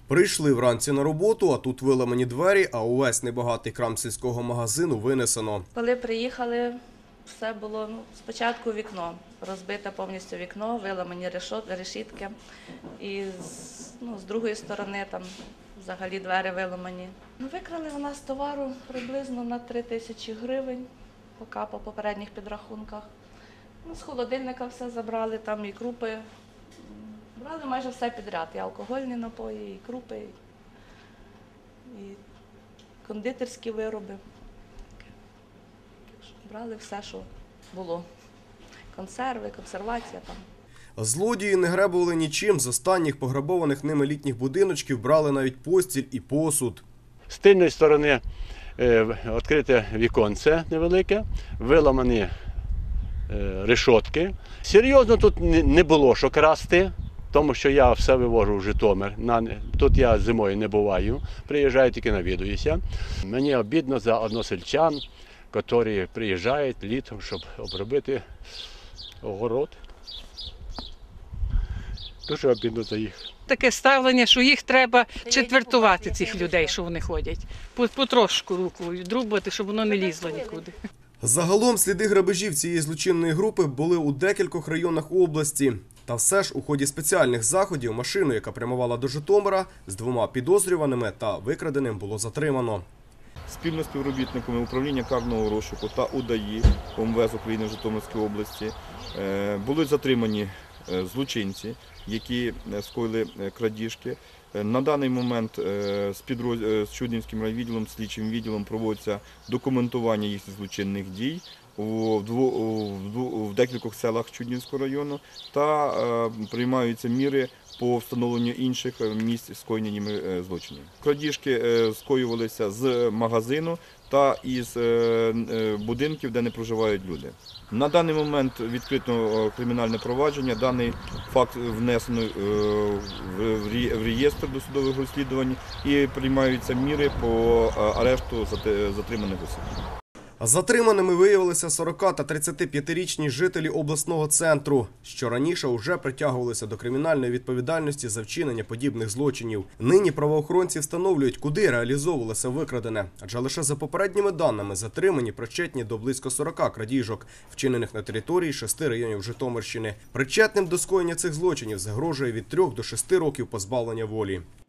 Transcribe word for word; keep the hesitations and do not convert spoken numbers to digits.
Прийшли вранці на роботу, а тут виламані двері, а увесь небагатий крам сільського магазину винесено. Коли приїхали, все було ну, спочатку вікно, розбите повністю вікно, виламані решітки. І з, ну, з другої сторони там взагалі двері виламані. Ну, викрали у нас товару приблизно на три тисячі гривень, поки по попередніх підрахунках. Ну, з холодильника все забрали, там і крупи. Брали майже все підряд, і алкогольні напої, і крупи, і кондитерські вироби. Брали все, що було. Консерви, консервація там. Злодії не гребували нічим. З останніх пограбованих ними літніх будиночків брали навіть постіль і посуд. З тильної сторони відкрите віконце невелике, виламані решотки. Серйозно тут не було що красти, тому що я все вивожу в Житомир. Тут я зимою не буваю, приїжджаю тільки навідуюся. Мені обідно за односельчан, які приїжджають літом, щоб обробити огород. Дуже обідно за їх. Таке ставлення, що їх треба четвертувати, цих людей, що вони ходять. Потрошку руку відрубати, щоб воно не лізло нікуди. Загалом сліди грабежів цієї злочинної групи були у декількох районах області. Та все ж у ході спеціальних заходів машину, яка прямувала до Житомира, з двома підозрюваними та викраденим було затримано. Спільно з співробітниками управління карного розшуку та УДАІ ОМВС України в Житомирській області були затримані злочинці, які скоїли крадіжки. На даний момент з Чуднівським райвідділом, слідчим відділом проводиться документування їхніх злочинних дій в декількох селах Чуднівського району та приймаються міри по встановленню інших місць скоєння ними злочинів. Крадіжки скоювалися з магазину та із будинків, де не проживають люди. На даний момент відкрито кримінальне провадження, даний факт внесено в реєстр досудових розслідувань і приймаються міри по арешту затриманих осіб. Затриманими виявилися сорока та тридцятип'ятирічні жителі обласного центру, що раніше вже притягувалися до кримінальної відповідальності за вчинення подібних злочинів. Нині правоохоронці встановлюють, куди реалізовувалося викрадене, адже лише за попередніми даними затримані причетні до близько сорока крадіжок, вчинених на території шести районів Житомирщини. Причетним до скоєння цих злочинів загрожує від трьох до шести років позбавлення волі.